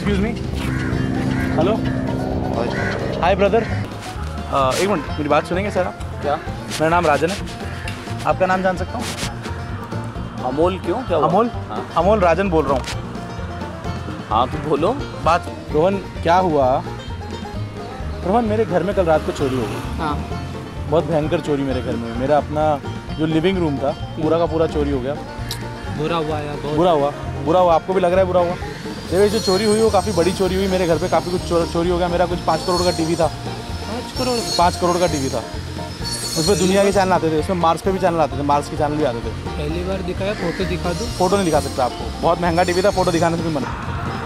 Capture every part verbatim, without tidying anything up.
Excuse me, hello, hi brother. एक minute, मेरी बात सुनेंगे सर आप? क्या? मेरा नाम राजन है, आपका नाम जान सकता हूँ? अमोल। क्यों, क्या हुआ? अमोल? हाँ। अमोल राजन बोल रहा हूँ। हाँ तो बोलो। बात रोहन, क्या हुआ रोहन, मेरे घर में कल रात को चोरी हो गई। हाँ। बहुत भयंकर चोरी मेरे घर में। मेरा अपना जो लिविंग रूम था पूरा का पूरा चोरी हो गया। बुरा हुआ यार, बहुत बुरा हुआ, बुरा हुआ। आपको भी लग रहा है बुरा हुआ? देखिए जो चोरी हुई वो काफ़ी बड़ी चोरी हुई। मेरे घर पे काफ़ी कुछ चोरी हो गया। मेरा कुछ पाँच करोड़ का टीवी था। पाँच करोड़ पाँच करोड़ का टीवी था। उसमें दुनिया के चैनल आते थे, उसमें मार्स पे भी चैनल आते थे, मार्स के चैनल भी आते थे। पहली बार दिखाया, फोटो दिखा दूँ? फोटो नहीं दिखा सकता आपको, बहुत महंगा टीवी था, फोटो दिखाने से भी मना।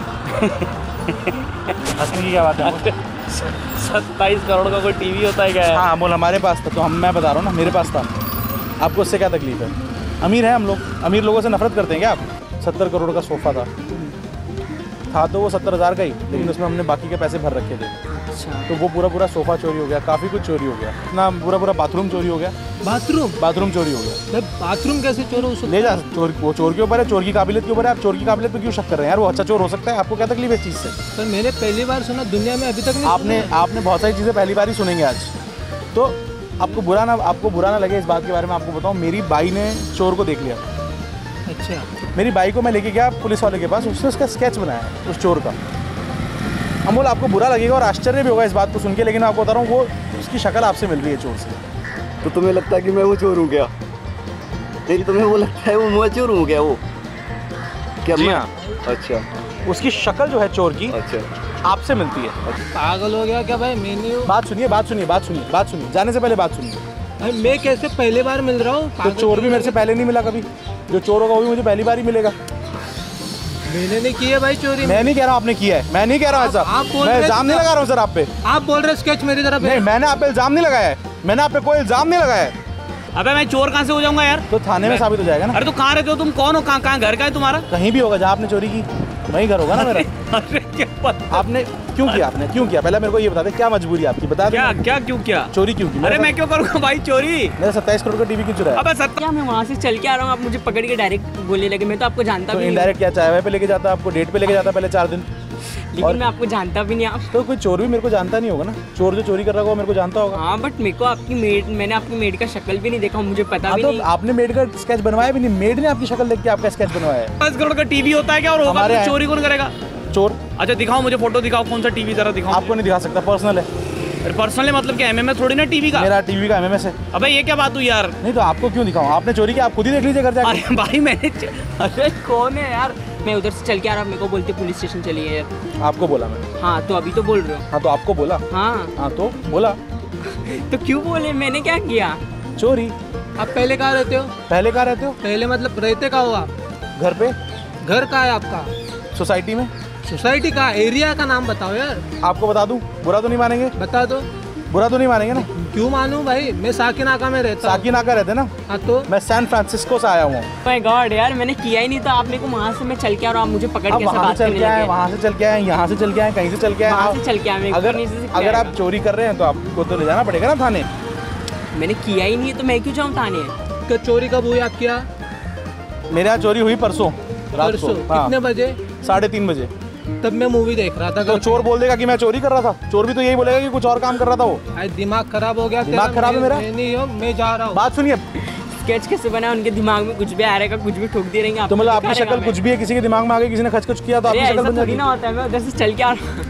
हंसने की क्या बात है? सत्ताईस करोड़ का कोई टीवी होता है क्या? हाँ बोल, हमारे पास था तो हम, मैं बता रहा हूँ ना, मेरे पास था। आपको उससे क्या तकलीफ है? अमीर है हम लोग, अमीर लोगों से नफरत करते हैं क्या आप? सत्तर करोड़ का सोफ़ा था था तो वो सत्तर हज़ार का ही, लेकिन उसमें हमने बाकी के पैसे भर रखे थे। अच्छा। तो वो पूरा पूरा सोफ़ा चोरी हो गया, काफ़ी कुछ चोरी हो गया। इतना पूरा पूरा बाथरूम चोरी हो गया। बाथरूम? बाथरूम चोरी हो गया। बाथरूम कैसे चोर हो सकता? ले जा, चोर, वो चोर के ऊपर है, चोर की काबिलियत के ऊपर है। आप चोर की काबिलियत पे क्यों शक कर रहे हैं यार? वो अच्छा चोर हो सकता है, आपको क्या तकलीफ है इस चीज़ से? सर मैंने पहली बार सुना, दुनिया में अभी तक नहीं आपने आपने बहुत सारी चीज़ें पहली बार ही सुनेंगे आज। तो आपको बुरा ना आपको बुरा ना लगे इस बात के बारे में आपको बताऊँ, मेरी बाई ने चोर को देख लिया। अच्छा। मेरी बाई को मैं लेके गया पुलिस वाले के पास, उसने उसका स्केच बनाया उस चोर का। अमोल आपको बुरा लगेगा और आश्चर्य भी होगा इस बात को सुन के, लेकिन आपको बता रहा हूँ वो उसकी शक्ल आपसे मिल रही है चोर से। तो तुम्हें लगता है कि मैं वो चोर हूँ क्या? तेरी तुम्हें वो लगता है वो मैं चोर हूँ क्या? वो क्या? जी मैं? हाँ। अच्छा। उसकी शक्ल जो है चोर की अच्छा। आपसे मिलती है। पागल हो गया क्या भाई? मैं नहीं हूँ। बात सुनिए, बात सुनिए, बात सुनिए, बात सुनिए, जाने से पहले बात सुनिए। भाई मैं कैसे पहली बार मिल रहा हूँ? तो चोर भी मेरे से पहले नहीं मिला कभी, जो चोर होगा वो भी मुझे पहली बार ही मिलेगा। मैंने नहीं की है भाई चोरी। मैं नहीं कह रहा आपने किया है, मैं नहीं कह रहा ऐसा, मैं इल्जाम नहीं लगा रहा हूँ सर आप पे। आप बोल रहे स्केच मेरी तरफ? नहीं, मैंने आप पे इल्जाम नहीं लगाया है, मैंने आप पे कोई इल्जाम नहीं लगाया है। अबे मैं चोर कहाँ से हो जाऊंगा यार? तो थाने में साबित हो जाएगा ना। अरे तो कहाँ रहते हो तुम? कौन हो? कहाँ कहाँ घर का है तुम्हारा? कहीं भी होगा जहाँ आपने चोरी की, वहीं घर होगा ना मेरा। अरे क्या पता? आपने क्यों किया? आपने क्यों किया? पहले मेरे को ये बता दे, क्या मजबूरी आपकी? बता दे। क्या क्या क्यों किया? चोरी क्यों की? अरे मैं क्यों करूँगा भाई चोरी? मेरा सत्ताईस करोड़ का टीवी क्यों चुराया? अबे सत्ता क्या मैं वहाँ से चल के आ रहा हूँ, आप मुझे पकड़ के डायरेक्ट बोलने लगे? मैं तो आपको जानता तो भी नहीं हूँ। इनडायरेक्ट क्या, चाय वाय पे लेके जाता, आपको डेट पे लेके जाता पहले चार दिन, लेकिन मैं आपको जानता भी नहीं। आप तो कोई चोर भी मेरे को जानता नहीं होगा ना। चोर जो चोरी कर रहा होगा मेरे को जानता होगा। हाँ, बट मेरे को आपकी मेड मैंने आपकी मेड का शक्ल भी नहीं देखा, मुझे पता हाँ, भी तो नहीं। आपने मेड का स्केच बनवाया भी नहीं, मेड ने आपकी शक्ल देख के आपका स्केच बनवाया है। पाँच करोड़ का टीवी होता है क्या? और होगा हमारे तो यहाँ- चोरी कौन करेगा? चोर? अच्छा दिखाओ मुझे फोटो, दिखाओ कौन सा टीवी, जरा दिखाओ। आपको नहीं दिखा सकता, पर्सनल है। अरे पर्सनली मतलब क्या? एमएमएस थोड़ी ना टीवी का। मेरा टीवी का एमएमएस है। अबे ये क्या बात हुई यार? नहीं तो आपको क्यों दिखाऊं? आपने चोरी किया, आप खुद ही देख लीजिए घर जाके। अरे भाई मैंने अरे कौन है यार? मैं उधर से चल के आ रहा हूँ, मेरे को बोलते पुलिस स्टेशन चलिए यार। आपको बोला मैंने। हाँ तो अभी तो बोल रहे हो? हाँ तो आपको बोला। हाँ हाँ तो बोला। तो क्यों बोले? मैंने क्या किया? चोरी। आप पहले कहाँ रहते हो? पहले कहाँ रहते हो? पहले मतलब रहते कहाँ हो आप? घर पे, घर कहाँ है आपका? सोसाइटी में। सोसाइटी का एरिया का नाम बताओ यार। आपको बता दूं, बुरा तो नहीं मानेंगे? बता दो। बुरा तो नहीं मानेंगे ना? क्यों मानूं भाई? मैं साकिनाका में रहता हूँ। साकिनाका रहते ना? हाँ तो मैं सैन फ्रांसिस्को से आया हूँ। माय गॉड यार, मैंने किया ही नहीं था। आप मेरे को वहाँ से मैं चल के आ रहा हूँ, आप मुझे पकड़ अब के ऐसे वहाँ बात से चल करने के आए, लगे। वहाँ से चल के आए, यहाँ से चल के आए, कहीं से चल के आए। वहाँ से चल के आए, मेरे को अगर नीचे से अगर आप चोरी कर रहे हैं तो आपको तो ले जाना पड़ेगा ना थाने। मैंने किया ही नहीं है तो मैं क्यों जाऊँ थाने? क्या चोरी कब हुई आपके यहाँ? मेरे यहाँ चोरी हुई परसों रात को। परसों हाँ, कितने बजे? साढ़े तीन बजे। तब मैं मूवी देख रहा था। तो चोर बोल देगा कि मैं चोरी कर रहा था? चोर भी तो यही बोलेगा कि कुछ और काम कर रहा था वो। आज दिमाग खराब हो गया। दिमाग तेरा? खराब है मैं- मेरा? मैं नहीं हूँ, मैं जा रहा हूँ। बात सुनिए, स्केच कैसे बना? उनके दिमाग में कुछ भी आ रहेगा, कुछ भी ठोक दे रहेंगे। तो मतलब आपकी शक्ल कुछ भी है, किसी के दिमाग में आ गई, किसी ने खच खच किया तो आपकी शक्ल बन जाती ना होता है। मैं उधर से चल के आ रहा हूँ।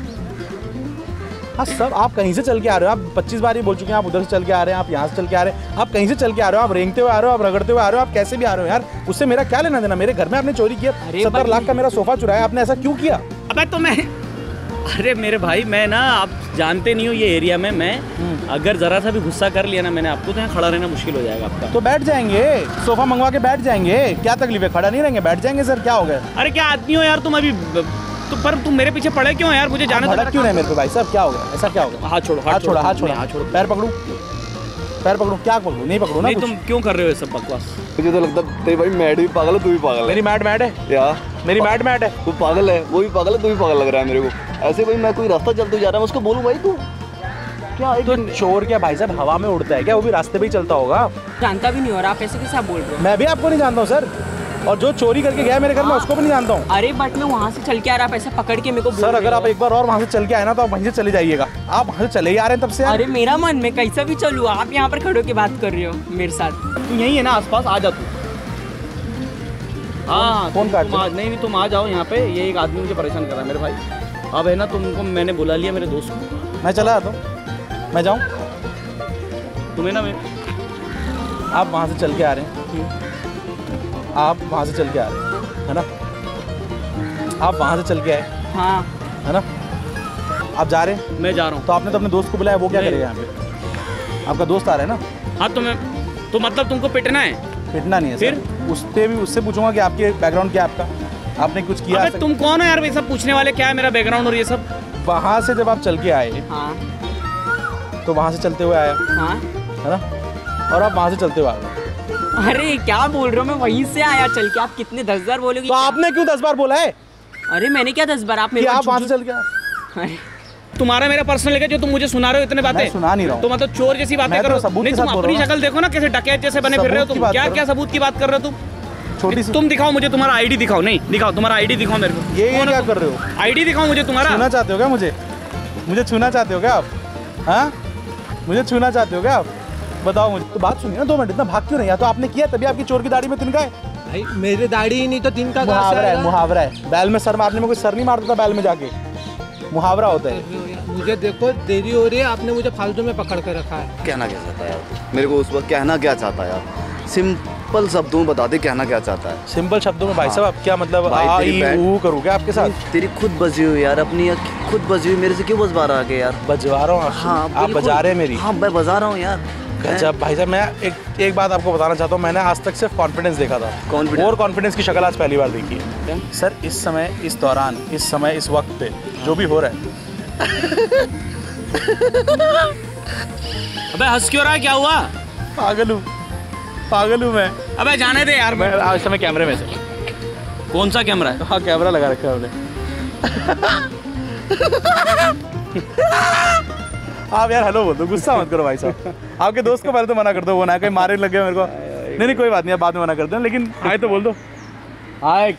हाँ सब, आप कहीं से चल के आ रहे हो। आप पच्चीस बार ही बोल चुके हैं, आप उधर से चल के आ रहे हैं, आप यहाँ से चल के आ रहे हैं, आप कहीं से चल के आ रहे हो, आप रेंगते हुए आ रहे हो, आप रगड़ते हुए आ रहे हो, आप कैसे भी आ रहे हो यार, उससे मेरा क्या लेना देना? मेरे घर में आपने चोरी किया, सत्तर लाख का मेरा सोफा चुराया, आपने ऐसा क्यों किया? अबे तो मैं अरे मेरे भाई, मैं ना, आप जानते नहीं हो ये एरिया में, मैं अगर जरा सा भी गुस्सा कर लिया ना मैंने आपको, तो यहाँ खड़ा रहना मुश्किल हो जाएगा आपका। तो बैठ जाएंगे, सोफा मंगवा के बैठ जाएंगे, क्या तकलीफ है? खड़ा नहीं रहेंगे, बैठ जाएंगे सर, क्या हो गया? अरे क्या आदमी हो यार तुम? अभी तो पर तुम मेरे पीछे पड़े क्यों यार? मुझे जाना भड़क क्यों नहीं मेरे पे भाई साहब? क्या हो गया? ऐसा क्या हो गया? हाथ छोड़ो, हाथ छोड़ा, हाथ छोड़ा, हाथ छोड़ो। पैर पकड़ू, पैर पकड़ू, क्या पकड़ू? नहीं पकड़ू ना नहीं, कुछ। तुम क्यों कर रहे हो ये सब बकवास? मुझे तो लगता है तेरी भाई मैड भी पागल है, तू भी पागल है। मेरी मैड मैड है यार मेरी मैड मैड है। तू पागल है, वो भी पागल है, तू भी पागल लग रहा है मेरे को। ऐसे भाई मैं कोई रास्ता चलते जा रहा है, उसको बोलूँ भाई तू क्या? तो चोर क्या भाई साहब हवा में उड़ता है क्या? वो भी रास्ते पे ही चलता होगा। जानता भी नहीं हो रहा, आप ऐसे कैसे आप बोल रहे हो? मैं भी आपको नहीं जानता हूँ सर, और जो चोरी करके गया मेरे घर में उसको भी नहीं जानता हूँ। अरे बट मैं वहाँ से चल के आ रहा, पैसा पकड़ के मेरे को बोल सर रहे अगर हो। आप एक बार और वहाँ से चल के आए ना तो आप वहीं से चले जाइएगा। आप वहाँ से चले ही आ रहे हैं तब से यार। अरे मेरा मन, मैं कैसा भी चलूँ, आप यहाँ पर खड़े होकर बात कर रहे हो मेरे साथ। तू यही है ना आसपास, आ जा तू। हाँ कौन तुम- काट तुम आ- नहीं नहीं तुम आ जाओ यहाँ पे। ये एक आदमी मुझे परेशान कर रहा है मेरे भाई। अब है ना तुमको मैंने बुला लिया मेरे दोस्त को। मैं चला आता हूँ, मैं जाऊँ। तुम्हें ना मैं आप वहाँ से चल के आ रहे हैं, आप वहाँ से चल के आ रहे हैं, है ना? आप वहाँ से चल के आए, हाँ है ना? आप जा रहे हैं मैं जा रहा हूँ। तो आपने तो अपने दोस्त को बुलाया, वो क्या नहीं। करेगा यहाँ पे? आपका दोस्त आ रहा है ना? हाँ तो मैं तो मतलब तुमको पिटना है? पिटना नहीं है फिर? सर। उससे भी उससे पूछूंगा कि आपके बैकग्राउंड क्या है आपका, आपने कुछ किया? अबे तुम कौन हो यार ये सब पूछने वाले? क्या है मेरा बैकग्राउंड और ये सब? वहाँ से जब आप चल के आए हाँ तो वहाँ से चलते हुए आया, हाँ। है ना? और आप वहाँ से चलते हुए आ गए। अरे क्या बोल रहे हो, मैं वहीं से आया चल के। आप कितने दस बार बोलोगे? तो आपने क्यों दस बार बोला है अरे मैंने क्या दस बार, आप कि मेरे को आप वहाँ से झूठ- चल के आए? अरे तुम्हारा मेरा पर्सनल है जो तुम मुझे सुना रहे हो इतने बातें? मैं सुना नहीं रहा हूँ। तो मतलब चोर जैसी बातें मैं तो करो। सबूत नहीं के तुम साथ बोल अपनी रहा हूँ। शक्ल देखो ना, कैसे डकैत जैसे बने फिर रहे हो सबूत की तुम। बात क्या करो। क्या सबूत की बात कर रहे हो तुम? छोटी सी तुम दिखाओ मुझे तुम्हारा आईडी दिखाओ। नहीं दिखाओ, तुम्हारा आईडी दिखाओ मेरे को। ये ये कौन हो क्या तुम? कर रहे हो? आईडी दिखाओ मुझे तुम्हारा। छूना चाहते हो क्या मुझे? मुझे छूना चाहते हो क्या आप? हाँ, मुझे छूना चाहते हो क्या आप? बताओ मुझे। तो बात सुनिए ना, दो मिनट इतना भाग क्यों नहीं? या तो आपने किया तभी आपकी चोर की दाढ़ी में तिनका है। भाई मेरी दाढ़ी ही नहीं तो तिनका कहाँ से मुहावरा है, आएगा? मुहावरा है। बैल में सर मारने में कोई सर नहीं मारता था बैल में जाके, मुहावरा होता है। मुझे देखो देरी हो रही है, आपने मुझे फालतू में पकड़ के रखा है। कहना क्या चाहता है यार मेरे को उस वक्त? कहना क्या चाहता है यार? सिंपल शब्दों में बता दे कहना क्या चाहता है। सिंपल शब्दों में भाई साहब आप क्या मतलब भाई, आ तेरी ई पैंट- ऊ करूँ क्या आपके साथ? तेरी खुद बजी हुई यार, अपनी खुद बजी हुई मेरे से क्यों बजवा रहा है यार? बजवा रहा हूँ आप? हाँ आप बिल्कुल। बजा रहे हैं मेरी? हाँ मैं बजा रहा हूँ यार। गजब भाई साहब। मैं एक एक बात आपको बताना चाहता हूँ, मैंने आज तक सिर्फ कॉन्फिडेंस देखा था। Confidence? और कॉन्फिडेंस की शक्ल आज पहली बार देखी है सर। इस समय, इस दौरान, इस समय, इस वक्त पे जो भी हो रहा है। अबे हंस क्यों रहा है? क्या हुआ? पागल हूँ, पागल हूँ मैं। अबे जाने दे यार। मैं आज समय कैमरे में से, कौन सा कैमरा है? हाँ कैमरा लगा रखा है हमने। आप यार हेलो बोल दो, गुस्सा मत करो भाई साहब। आपके दोस्त को पहले तो मना कर दो, वो ना कहीं मारे लगे मेरे को। नहीं नहीं कोई बात नहीं, आप बाद में मना कर दो, लेकिन आए तो बोल दो। हाय